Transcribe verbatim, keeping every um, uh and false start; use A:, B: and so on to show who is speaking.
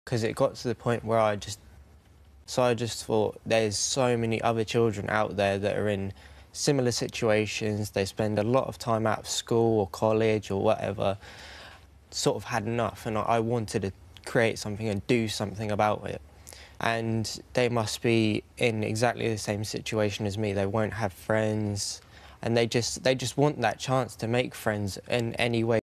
A: because it got to the point where I just, so I just thought there's so many other children out there that are in similar situations. They spend a lot of time out of school or college or whatever, sort of had enough, and I wanted to create something and do something about it. And they must be in exactly the same situation as me. They won't have friends, and they just they just want that chance to make friends in any way